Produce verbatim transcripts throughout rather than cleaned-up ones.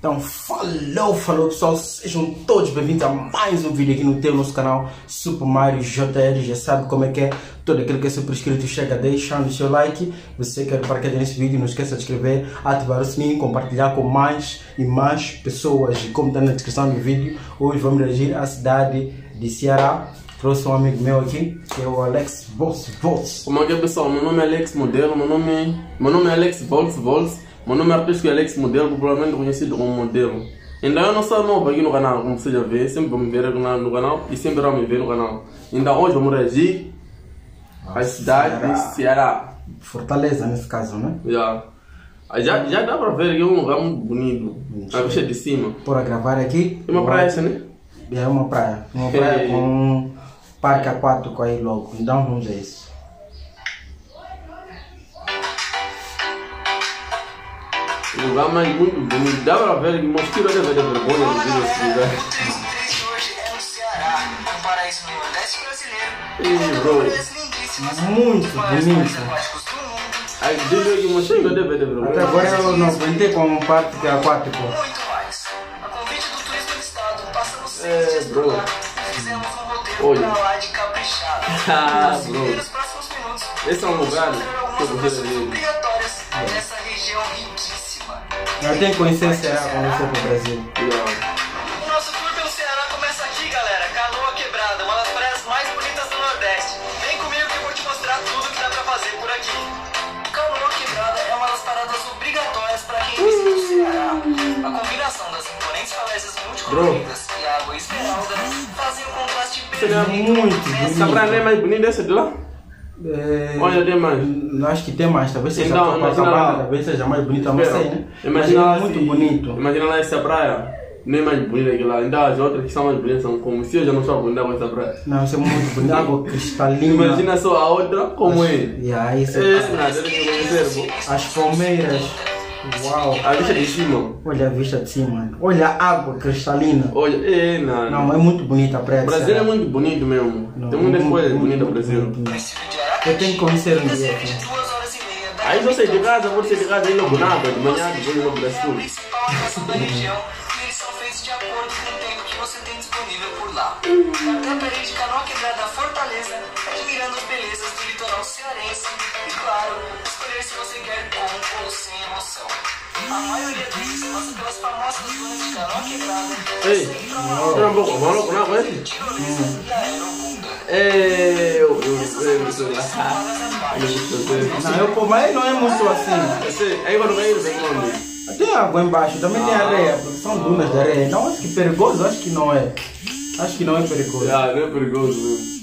Então, falou, falou pessoal, sejam todos bem-vindos a mais um vídeo aqui no teu nosso canal Super Mario J L. Já sabe como é que é, todo aquele que é super inscrito chega deixando o seu like. Você quer para que nesse vídeo, não esqueça de inscrever, ativar o sininho, compartilhar com mais e mais pessoas. E como está na descrição do vídeo, hoje vamos reagir à cidade de Ceará. Trouxe um amigo meu aqui, que é o Alex Volts Volts. Como é que é pessoal, meu nome é Alex Modelo, meu nome é, meu nome é Alex Volts Volts. Meu nome é artístico Alex Modelo, popularmente conhecido como Modelo. Ainda eu não sou novo aqui no canal, como você já vê, sempre vão me ver no canal e sempre vão me ver no canal. Ainda hoje vamos reagir à cidade Ceará. de Ceará. Fortaleza nesse caso, né? Yeah. Já, já dá para ver aqui um lugar muito bonito, a vista de cima. Por gravar aqui. É uma praia essa, né? É uma praia, uma praia com um parque aquático aí logo, então vamos ver isso. O lugar mais muito bonito, dá pra ver que mosquito deve ter vergonha de vir nesse lugar. Hoje é no Ceará, um paraíso no Nordeste brasileiro. Ih, bro. Muito bonito. Aí diz que mosquito deve ter vergonha. Até agora eu não aguentei com um parque aquático. Muito mais. A convite do turismo do estado, passamos É, seis dias bro. por lá e fizemos um roteiro Olha. pra lá de caprichado. Ah, E bro. nos próximos minutos, Esse é um lugar vamos fazer que eu algumas gostaria atrações de ir. obrigatórias nessa região riquíssima. Eu tenho que conhecer Ceará quando eu for para o Brasil. Yeah. O nosso tour pelo Ceará começa aqui, galera. Canoa Quebrada, uma das praias mais bonitas do Nordeste. Vem comigo que eu vou te mostrar tudo que dá pra fazer por aqui. Canoa Quebrada é uma das paradas obrigatórias pra quem visita o Ceará. A combinação das imponentes falésias multicoloridas e a água esmeralda fazem um contraste Seria perfeito. muito Essa praia não é mais bonita dessa de lá? É, Olha, tem mais. não acho que tem mais, talvez seja Então, imagina lá. Copacabana, talvez seja mais bonita, não sei, né? Mas Imagina é lá muito se- bonito. Imagina lá essa praia, não é mais bonita que lá. Ainda as outras que são mais bonitas são como se eu já não estou bonita com essa praia. Não, isso é muito bonito, água cristalina. Imagina só a outra como é. E aí, isso É, nada, tem que conhecer, pô. as palmeiras. Uau! A vista de cima. Olha a vista de cima, olha a água cristalina. Olha, é, não. Não, é muito bonita a praia. O de Brasil é Ceará. muito bonito mesmo. Não, Tem muitas muito, coisas muito, bonitas no muito, Brasil. muito, muito. Município de Aracaju Eu tenho que conhecer um fica dia cerca de aqui. duas horas e meia da Aí você de casa, pode ser de casa aí no capital. nada, de manhã, depois no É a Brasil. principal atração da região e eles são feitos de acordo com o tempo que você tem disponível por lá. Na parede de Canoa Quebrada Fortaleza, admirando as belezas do litoral cearense e, claro, escolher se você quer com ou sem emoção. A maioria deles passa pelas famosas dunas de Canoa Quebrada. Ei, segue pra espera um pouco, vamos não conhece? tirolesa e aerobunda. É, eu, eu, eu, eu, sei lá. Eu sei. Não, eu, pô, mas não é muito assim. Eu sei, aí quando vem, vem quando? Tem água embaixo, também tem areia, porque são dunas de areia. Não, acho que perigoso, acho que não é. Acho que não é perigoso. Ah, não é perigoso mesmo.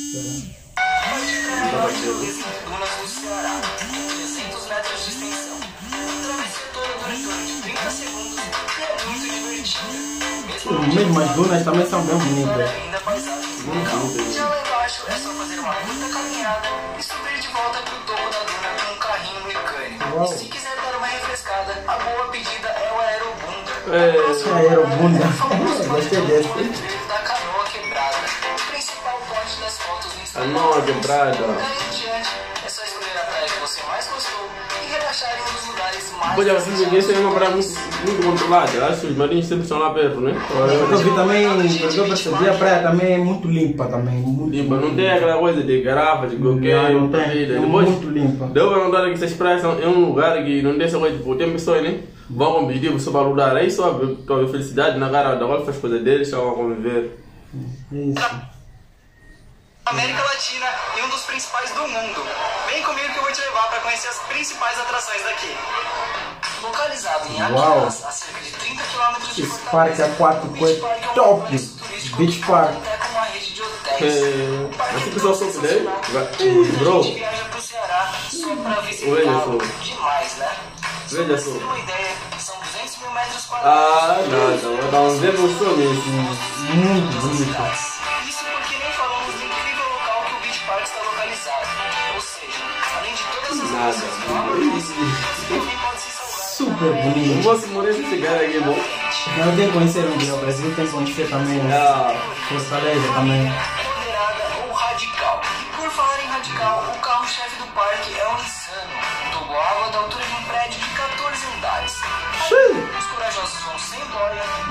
Dunas do Ceará, com trezentos metros de extensão. A travessia toda dura em torno de trinta segundos e é muito divertida. Mesmo as dunas também são bem bonitas. Ainda paisagem local. Já lá embaixo é só fazer uma curta caminhada e subir de volta pro topo da duna com um carrinho mecânico. Uau. E se quiser dar uma refrescada, a boa pedida é o aerobunda. É, Aerobunda. Famoso Gostei para desse. o da Canoa Quebrada, o principal ponte das fotos no Instagram. Canoa Quebrada. Daí em diante, é só escolher a praia que você mais gostou e relaxar em um dos lugares mais Pois é, vocês veem, essa é uma praia muito, muito controlada. Acho que os marinhos sempre estão lá perto, né? Porque eu vi também, porque eu percebi, a praia também é muito limpa também. Muito Limpa, não tem aquela coisa de garrafa, de qualquer Não, não tem. vida. É Depois, muito limpa. deu para notar que essas praias são, é um lugar que não tem essa coisa, tipo, tem pessoas, né? Vão conviver só para lugar, aí só com a felicidade na cara da qual faz coisa deles, só vão conviver. Isso. América Latina e um dos principais do mundo. Vem comigo que eu vou te levar para conhecer as principais atrações daqui. Localizado em Uau. Aquinas, a cerca de trinta quilômetros de Esse Fortaleza, parque aquático o Beach é Park um top. complexo turístico Beach que Park. conta com uma rede de hotéis. É, O parque assim é que só tão soube dele, sensacional vai- que muita bro. gente viaja pro Ceará só para Olha visitá-lo. só. Demais, né? Só Veja pra só. você ter uma ideia, são duzentos mil metros Ah, quadrados. nada, dá um ver gostoso mesmo. Muito bonito. Isso porque nem falamos do incrível local que o Beach Park está localizado. Ou seja, além de todas as Nada. coisas novas, você também pode se salvar. Super Não bonito. posso morrer se chegar aqui, bom. Eu tenho que conhecer um dia o Brasil, tenho que conhecer também Ah, Fortaleza também. Moderada ou radical. E por falar em radical, o carro-chefe do parque é o Insano. Um tubo-água da altura de um prédio de quatorze andares. Os corajosos vão sem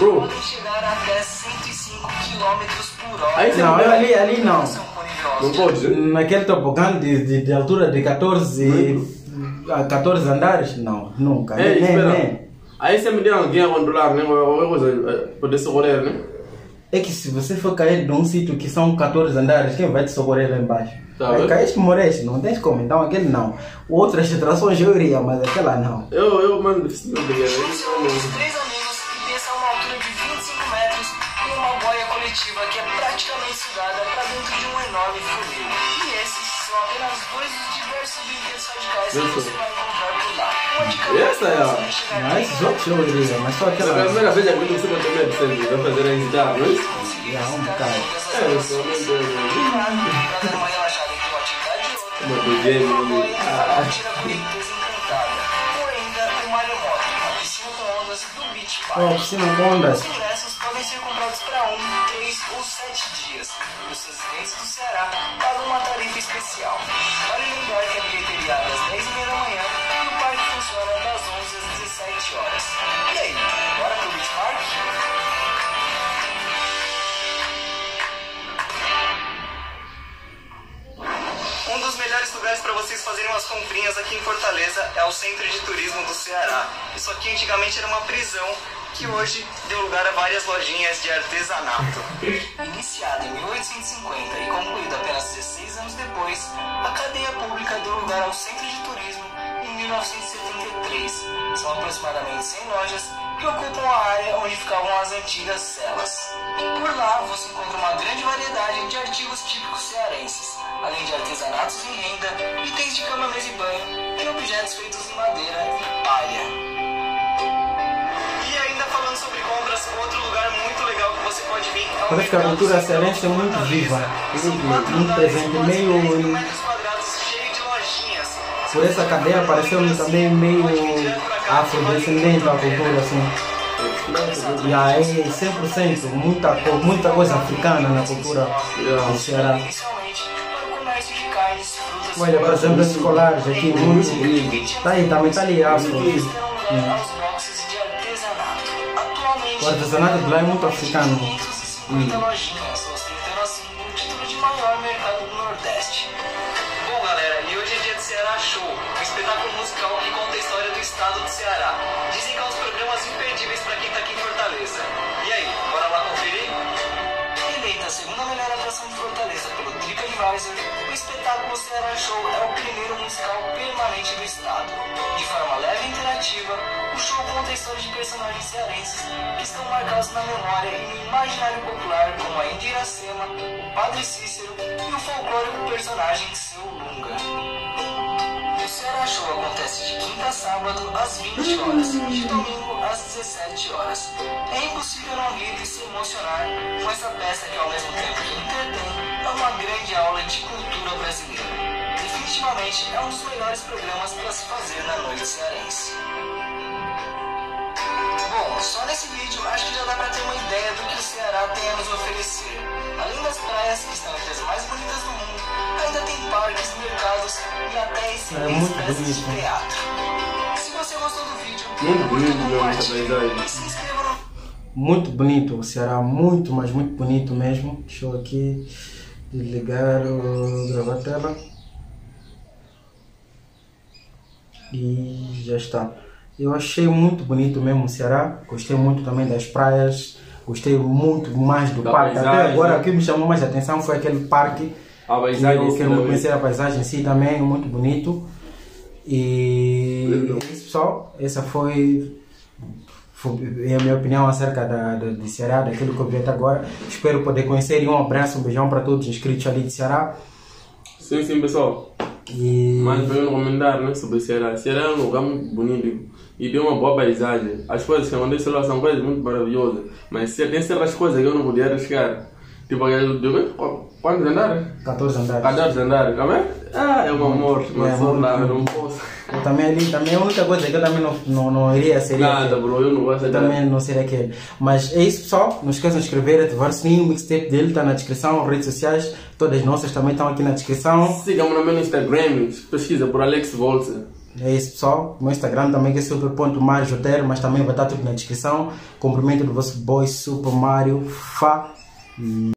Bro. podem chegar até cento e cinco quilômetros por hora. Aí você Não, não eu ali, ali não. São cor-de-rosa. Não pode. Naquele tobogã de, de, de altura de catorze, a catorze andares, não, nunca. É, nem, espera. nem. Aí você me deu alguém a controlar, né? Qualquer coisa, poder socorrer, né? É que se você for cair de um sítio que são catorze andares, quem vai te socorrer lá embaixo? Tá Aí vendo? caíste, morreste, não tens como. Então aquele não. Outras atrações eu iria, mas aquela não. Eu, eu, mano, difícil de pegar, Junte-se a outros né? três amigos e desça a uma altura de vinte e cinco metros em uma boia coletiva que é praticamente sugada para dentro de um enorme funil. E esses são apenas dois dos diversos brinquedos radicais que Isso. você vai encontrar por lá. Uma dica Essa é a- você chegar Não, esses outros eu iria, mas só É a aquela. primeira vez que eu consigo ter medo sempre, vai fazer a hesitar, não é isso? Já, um bocado. É, eu sou muito doido. Claro, pra dar uma relaxada entre uma atividade e outra. Uma doideira, Uma mano. boia Ah. para curtir a correnteza encantada. Ou ainda o maremoto, a piscina com ondas do Beach Park. Ó, piscina com ondas. Os ingressos podem ser comprados para um, três ou sete dias. Os residentes do Ceará pagam uma tarifa especial. Vale lembrar que a bilheteria abre às dez e meia da manhã e o parque funciona das onze às dezessete horas. E aí, bora pro Beach Park? Um dos melhores lugares para vocês fazerem umas comprinhas aqui em Fortaleza é o Centro de Turismo do Ceará. Isso aqui antigamente era uma prisão que hoje deu lugar a várias lojinhas de artesanato. Iniciada em mil oitocentos e cinquenta e concluída apenas dezesseis anos depois, a cadeia pública deu lugar ao Centro de Turismo em mil novecentos e setenta e três. São aproximadamente cem lojas que ocupam a área onde ficavam as antigas celas. Por lá você encontra uma grande variedade de artigos típicos cearenses, além de artesanatos em renda, itens de cama, mesa e banho e objetos feitos em madeira e palha. E ainda falando sobre compras, outro lugar muito legal que você pode vir é o Parece que a Mercado cultura Central de cearense é muito Fortaleza. viva, São muito, quatro muito andares presente, com quase meio- três mil metros quadrados cheios de lojinhas. Por essa cadeia pareceu-me também meio afrodescendente a cultura, assim. E aí, cem por cento, muita, co- muita coisa africana na cultura do Ceará. Inicialmente, para o comércio de carnes, frutas, Olha, por exemplo, esses colares aqui, muito. Tá aí, também tá ali, afro. aos boxes de artesanato. Atualmente, O artesanato de lá é muito africano. quinhentas e cinquenta lojinhas, ostentando assim o título de maior mercado do Nordeste. Bom, galera, e hoje é dia de Ceará Show, um espetáculo musical que conta a história do estado do Ceará. Dizem que é um dos programas imperdíveis para quem tá aqui em Fortaleza. E aí, bora lá conferir? Eleita a segunda melhor atração de Fortaleza pelo TripAdvisor, o espetáculo Ceará Show é o primeiro musical permanente do estado. De forma leve e interativa, o show conta a história de personagens cearenses que estão marcados na memória e no imaginário popular, como a Índia Iracema, o Padre Cícero e o folclórico personagem Seu Lunga. O Ceará Show acontece de quinta a sábado às vinte horas e de domingo às dezessete horas. É impossível não rir e se emocionar com essa peça que, ao mesmo tempo que entretém, é uma grande aula de cultura brasileira. Definitivamente é um dos melhores programas para se fazer na noite cearense. Bom, só nesse vídeo acho que já dá para ter uma ideia do que o Ceará tem a nos oferecer. Além das praias, que estão entre as mais bonitas do mundo, ainda tem parques, mercados e até excelentes muito peças de bonito. teatro. Se você gostou do vídeo, Muito curta, bonito mesmo essa compartilhe paisagem. e se inscreva no Muito bonito, o Ceará, muito, mas muito bonito mesmo. Deixa eu aqui desligar o gravar a tela. E já está. Eu achei muito bonito mesmo o Ceará, gostei muito também das praias, gostei muito mais do Da parque. Até paisagem. agora o que me chamou mais a atenção foi aquele parque. A que paisagem eu em si quero também. conhecer a paisagem em si também, muito bonito. E Legal. é isso, pessoal, essa foi, foi a minha opinião acerca da, da, de Ceará, daquilo que eu vi até agora. Espero poder conhecer e um abraço, um beijão para todos os inscritos ali de Ceará. Sim, sim, pessoal. E Mas para eu recomendar, né, sobre Ceará. Ceará é um lugar muito bonito e tem uma boa paisagem. As coisas que acontecem lá são coisas muito maravilhosas. Mas tem certas coisas que eu não podia arriscar. Tipo aquele de quantos andares? catorze andares. quatorze andares, como é? Ah, é um amor, mas só muito lá, eu bom. não posso. Eu também ali, também a única coisa que eu também não, não, não iria seria Nada, aquele. bro, eu não gosto Eu de também não seria aquele. Mas é isso, pessoal. Não esqueçam de inscrever, ativar o sininho, o mixtape dele está na descrição, redes sociais, todas as nossas também estão aqui na descrição. Siga-me no meu Instagram, pesquisa por Alex Volts. É isso, pessoal. O meu Instagram também que é super ponto mario j, mas também vai estar tudo na descrição. Cumprimento do vosso boy Super Mario. Fa.